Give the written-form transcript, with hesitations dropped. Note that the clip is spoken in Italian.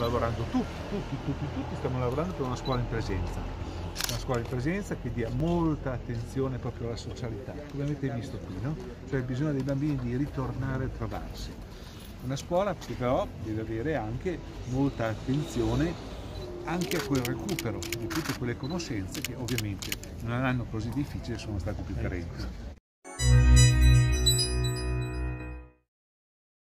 lavorando tutti stiamo lavorando per una scuola in presenza. Una scuola in presenza che dia molta attenzione proprio alla socialità, come avete visto qui, no? Cioè il bisogno dei bambini di ritornare a trovarsi. Una scuola che però deve avere anche molta attenzione anche a quel recupero di tutte quelle conoscenze che ovviamente in un anno così difficile sono state più carenti.